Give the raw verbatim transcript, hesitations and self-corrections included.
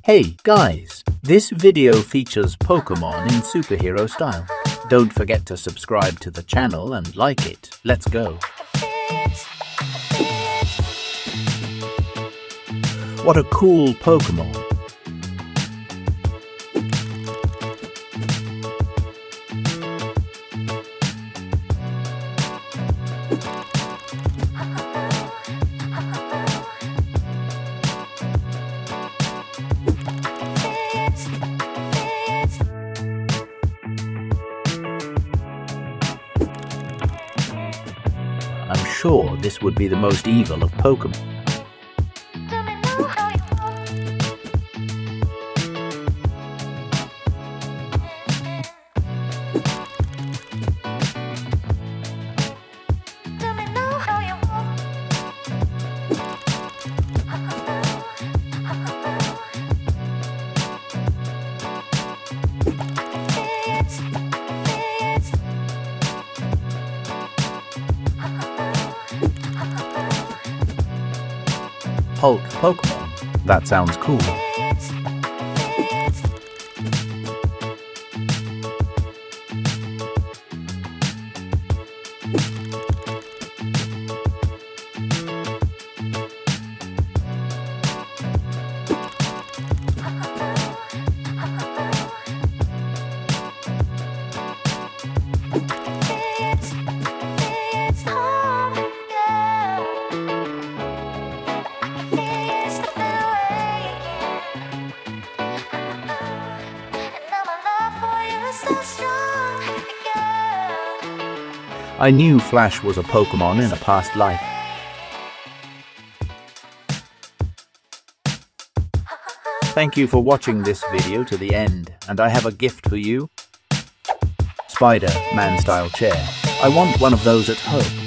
Hey guys, this video features Pokemon in superhero style. Don't forget to subscribe to the channel and like it. Let's go. What a cool Pokemon. I'm sure this would be the most evil of Pokemon. Hulk Pokemon. That sounds cool. I knew Flash was a Pokemon in a past life. Thank you for watching this video to the end, and I have a gift for you. Spider-Man style chair. I want one of those at home.